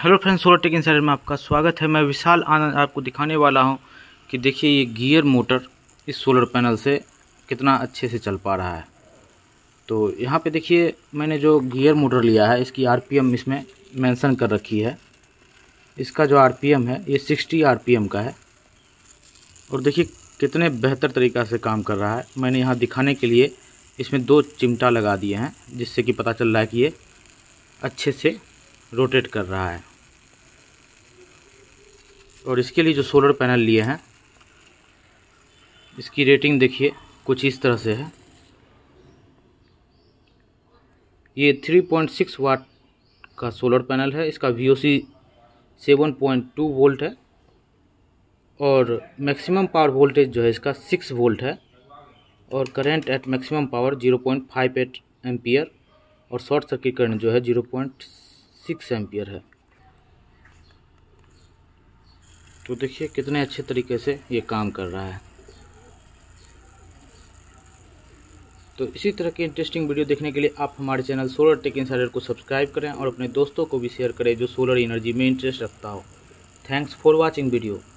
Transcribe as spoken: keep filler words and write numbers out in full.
Hello friends, solar tech insider में आपका स्वागत है। मैं विशाल आनंद आपको दिखाने वाला हूं कि देखिए ये गियर मोटर इस सोलर पैनल से कितना अच्छे से चल पा रहा है। तो यहाँ पे देखिए मैंने जो गियर मोटर लिया है इसकी आरपीएम इसमें मेंशन कर रखी है। इसका जो आरपीएम है ये साठ आरपीएम का है और देखिए कितने बेहतर तरीक़ा से काम कर रहा है। मैंने यहाँ दिखाने के लिए इसमें दो चिमटा लगा दिए हैं जिससे कि पता चल रहा है कि ये अच्छे से रोटेट कर रहा है। और इसके लिए जो सोलर पैनल लिए हैं इसकी रेटिंग देखिए कुछ इस तरह से है। ये तीन पॉइंट छह वाट का सोलर पैनल है। इसका वीओसी सात पॉइंट दो वोल्ट है और मैक्सिमम पावर वोल्टेज जो है इसका छह वोल्ट है और current at maximum power zero point five eight ampere और शॉर्ट सर्किट करंट जो है ज़ीरो पॉइंट सिक्स एम्पियर है। तो देखिए कितने अच्छे तरीके से ये काम कर रहा है। तो इसी तरह की इंटरेस्टिंग वीडियो देखने के लिए आप हमारे चैनल सोलर टेक इनसाइडर को सब्सक्राइब करें और अपने दोस्तों को भी शेयर करें जो सोलर एनर्जी में इंटरेस्ट रखता हो। Thanks for watching video.